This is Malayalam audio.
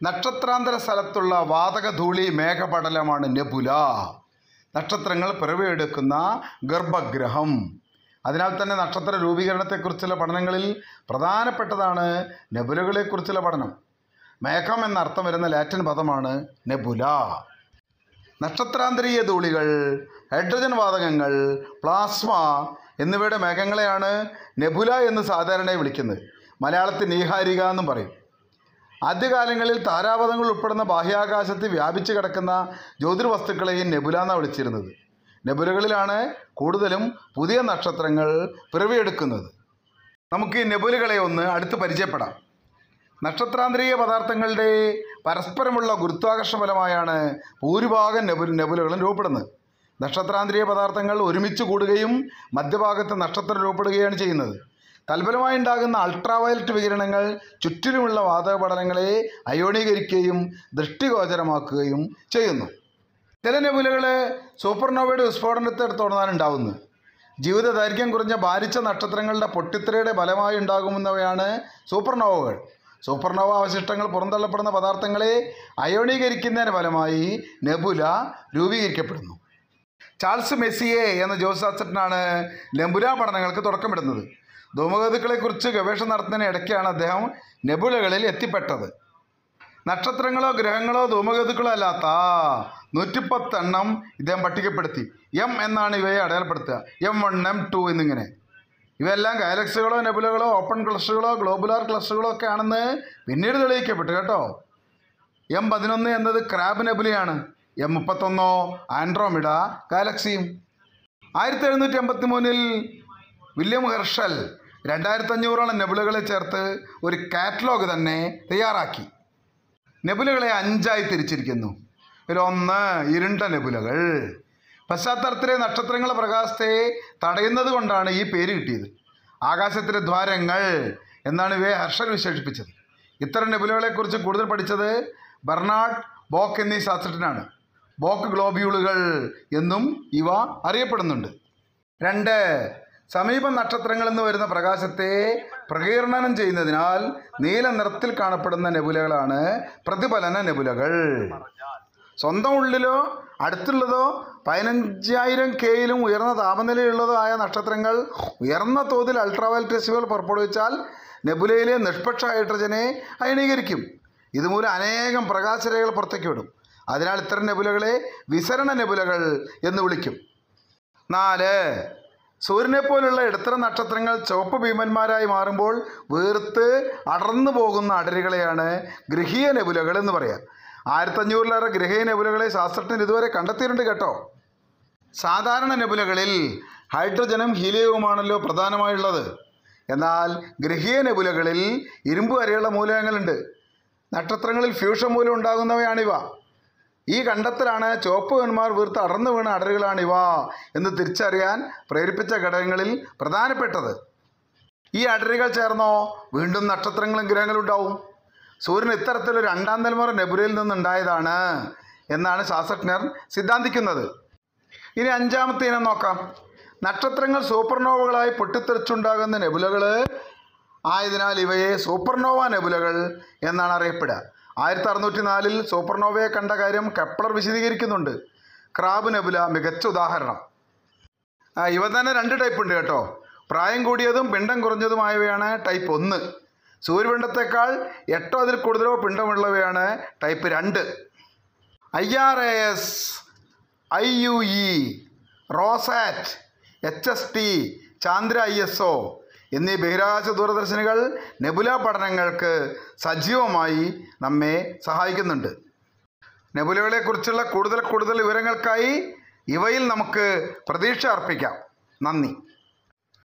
നക്ഷത്രാന്തര സ്ഥലത്തുള്ള വാതകധൂളി മേഘപടലമാണ് നെബുല. നക്ഷത്രങ്ങൾ പിറവിയെടുക്കുന്ന ഗർഭഗ്രഹം. അതിനാൽ തന്നെ നക്ഷത്ര രൂപീകരണത്തെക്കുറിച്ചുള്ള പഠനങ്ങളിൽ പ്രധാനപ്പെട്ടതാണ് നെബുലകളെക്കുറിച്ചുള്ള പഠനം. മേഘം എന്നർത്ഥം വരുന്ന ലാറ്റിൻ പദമാണ് നെബുല. നക്ഷത്രാന്തരീയ ധൂളികൾ, ഹൈഡ്രജൻ വാതകങ്ങൾ, പ്ലാസ്മ എന്നിവയുടെ മേഘങ്ങളെയാണ് നെബുല എന്ന് സാധാരണയായി വിളിക്കുന്നത്. മലയാളത്തിൽ നീഹാരിക എന്നും പറയും. ആദ്യകാലങ്ങളിൽ താരാപഥങ്ങൾ ഉൾപ്പെടുന്ന ബാഹ്യാകാശത്ത് വ്യാപിച്ചു കിടക്കുന്ന ജ്യോതിർവസ്തുക്കളെയും നെബുല എന്നാണ് വിളിച്ചിരുന്നത്. നെബുലകളിലാണ് കൂടുതലും പുതിയ നക്ഷത്രങ്ങൾ പിറവിയെടുക്കുന്നത്. നമുക്ക് ഈ നെബുലകളെ ഒന്ന് അടുത്ത് പരിചയപ്പെടാം. നക്ഷത്രാന്തരീയ പദാർത്ഥങ്ങളുടെ പരസ്പരമുള്ള ഗുരുത്വാകർഷണ ഫലമായാണ് ഭൂരിഭാഗം നെബുലകളും രൂപപ്പെടുന്നത്. നക്ഷത്രാന്തരീയ പദാർത്ഥങ്ങൾ ഒരുമിച്ച് കൂടുകയും മധ്യഭാഗത്ത് നക്ഷത്രം രൂപപ്പെടുകയാണ് ചെയ്യുന്നത്. തൽഫലമായി ഉണ്ടാകുന്ന അൾട്രാവയലറ്റ് വികിരണങ്ങൾ ചുറ്റിലുമുള്ള വാതകപടലങ്ങളെ അയോണീകരിക്കുകയും ദൃഷ്ടിഗോചരമാക്കുകയും ചെയ്യുന്നു. ചില നെബുലകൾ സൂപ്പർനോവയുടെ വിസ്ഫോടനത്തെ തുടർന്നാണ് ഉണ്ടാകുന്നത്. ജീവിത ദൈർഘ്യം കുറഞ്ഞ ഭാരിച്ച നക്ഷത്രങ്ങളുടെ പൊട്ടിത്തെറിയുടെ ഫലമായി ഉണ്ടാകുന്നവയാണ് സൂപ്പർനോവകൾ. സൂപ്പർനോവ അവശിഷ്ടങ്ങൾ പുറന്തള്ളപ്പെടുന്ന പദാർത്ഥങ്ങളെ അയോണീകരിക്കുന്നതിന് ഫലമായി നെബുല രൂപീകരിക്കപ്പെടുന്നു. ചാൾസ് മെസ്സിയെ എന്ന ജ്യോതിശാസ്ത്രജ്ഞനാണ് നെബുല പഠനങ്ങൾക്ക് തുടക്കമിടുന്നത്. ധൂമകേതുക്കളെക്കുറിച്ച് ഗവേഷണം നടത്തുന്നതിന് ഇടയ്ക്കാണ് അദ്ദേഹം നെബുലകളിൽ എത്തിപ്പെട്ടത്. നക്ഷത്രങ്ങളോ ഗ്രഹങ്ങളോ ധൂമകേതുക്കളോ അല്ലാത്ത 110 എണ്ണം ഇദ്ദേഹം പട്ടികപ്പെടുത്തി. എം എന്നാണ് ഇവയെ അടയാളപ്പെടുത്തുക. M1, M2 എന്നിങ്ങനെ. ഇവയെല്ലാം ഗാലക്സികളോ നെബുലകളോ ഓപ്പൺ ക്ലസ്റ്ററുകളോ ഗ്ലോബുലാർ ക്ലസ്റ്ററുകളോ ഒക്കെ ആണെന്ന് പിന്നീട് തെളിയിക്കപ്പെട്ടു കേട്ടോ. M11 എന്നത് ക്രാബ് നെബുലയാണ്. M31 ആൻഡ്രോമിഡ ഗാലക്സിയും. 1783 വില്യം ഹെർഷൽ 2500ഓളം നെബുലകളെ ചേർത്ത് ഒരു കാറ്റലോഗ് തന്നെ തയ്യാറാക്കി. നെബുലകളെ 5ആയി തിരിച്ചിരിക്കുന്നു. ഇതിലൊന്ന് ഇരുണ്ട നെബുലകൾ. പശ്ചാത്തലത്തിലെ നക്ഷത്രങ്ങളുടെ പ്രകാശത്തെ തടയുന്നത് കൊണ്ടാണ് ഈ പേര് കിട്ടിയത്. ആകാശത്തിലെ ദ്വാരങ്ങൾ എന്നാണ് ഇവയെ ഹർഷൽ വിശേഷിപ്പിച്ചത്. ഇത്തരം നെബുലകളെക്കുറിച്ച് കൂടുതൽ പഠിച്ചത് ബെർണാഡ് ബോക്ക് എന്നീ ശാസ്ത്രജ്ഞനാണ്. ബോക്ക് ഗ്ലോബ്യൂളുകൾ എന്നും ഇവ അറിയപ്പെടുന്നുണ്ട്. 2. സമീപ നക്ഷത്രങ്ങളിൽ നിന്ന് വരുന്ന പ്രകാശത്തെ പ്രകീർണനം ചെയ്യുന്നതിനാൽ നീല നിറത്തിൽ കാണപ്പെടുന്ന നെബുലകളാണ് പ്രതിഫലന നെബുലകൾ. സ്വന്തം ഉള്ളിലോ അടുത്തുള്ളതോ 15,000 Kയിലും ഉയർന്ന താപനിലയുള്ളതോ ആയ നക്ഷത്രങ്ങൾ ഉയർന്ന തോതിൽ അൾട്രാവയലറ്റ് രശ്മികൾ പുറപ്പെടുവിച്ചാൽ നെബുലയിലെ നിഷ്പക്ഷ ഹൈഡ്രജനെ അയണീകരിക്കും. ഇതുമൂലം അനേകം പ്രകാശരേഖകൾ പുറത്തേക്ക് വിടും. അതിനാൽ ഇത്തരം നെബുലകളെ വിസരണ നെബുലകൾ എന്ന് വിളിക്കും. 4. സൂര്യനെപ്പോലുള്ള ഇടത്തരം നക്ഷത്രങ്ങൾ ചുവപ്പ് ഭീമന്മാരായി മാറുമ്പോൾ വീർത്ത് അടർന്നു പോകുന്ന അടരുകളെയാണ് ഗൃഹീയ നെബുലകൾ എന്ന് പറയാം. 1500-ലേറെ ഗൃഹീയ നെബുലകളെ ശാസ്ത്രജ്ഞർ ഇതുവരെ കണ്ടെത്തിയിട്ടുണ്ട് കേട്ടോ. സാധാരണ നെബുലകളിൽ ഹൈഡ്രജനും ഹീലിയവുമാണല്ലോ പ്രധാനമായുള്ളത്. എന്നാൽ ഗൃഹീയ നെബുലകളിൽ ഇരുമ്പ് വരെയുള്ള മൂലകങ്ങളുണ്ട്. നക്ഷത്രങ്ങളിൽ ഫ്യൂഷൻ മൂലം ഉണ്ടാകുന്നവയാണിവ. ഈ കണ്ടെത്തലാണ് ചുവപ്പ് ഭീമന്മാർ വീർത്ത് അടർന്നു വീണ അടരുകളാണിവ എന്ന് തിരിച്ചറിയാൻ പ്രേരിപ്പിച്ച ഘടകങ്ങളിൽ പ്രധാനപ്പെട്ടത്. ഈ അടരുകൾ ചേർന്നോ വീണ്ടും നക്ഷത്രങ്ങളും ഗ്രഹങ്ങളും ഉണ്ടാവും. സൂര്യൻ ഇത്തരത്തിലൊരു 2ാം തലമുറ നെബുലയിൽ നിന്നുണ്ടായതാണ് എന്നാണ് ശാസ്ത്രജ്ഞർ സിദ്ധാന്തിക്കുന്നത്. ഇനി 5ാമത്തെ ഇനം നോക്കാം. നക്ഷത്രങ്ങൾ സൂപ്പർനോവകളായി പൊട്ടിത്തെറിച്ചുണ്ടാകുന്ന നെബുലകൾ ആയതിനാൽ ഇവയെ സൂപ്പർനോവ നെബുലകൾ എന്നാണ് അറിയപ്പെടുക. 1604 സൂപ്പർനോവയെ കണ്ട കാര്യം കെപ്ലർ വിശദീകരിക്കുന്നുണ്ട്. ക്രാബ് നെബുല മികച്ച ഉദാഹരണം. ഇവ തന്നെ 2 ടൈപ്പ് ഉണ്ട് കേട്ടോ. പ്രായം കൂടിയതും പിണ്ഡം കുറഞ്ഞതുമായവയാണ് ടൈപ്പ് 1. സൂര്യപിണ്ഡത്തേക്കാൾ 8 അതിൽ കൂടുതലോ പിണ്ഡമുള്ളവയാണ് type 2. IRAS, IUE, ROSAT, HST, Chandra ISO എന്നീ ബഹിരാകാശ ദൂരദർശിനികൾ നെബുല പഠനങ്ങൾക്ക് സജീവമായി നമ്മെ സഹായിക്കുന്നുണ്ട്. നെബുലകളെക്കുറിച്ചുള്ള കൂടുതൽ വിവരങ്ങൾക്കായി ഇവയിൽ നമുക്ക് പ്രതീക്ഷ അർപ്പിക്കാം. നന്ദി.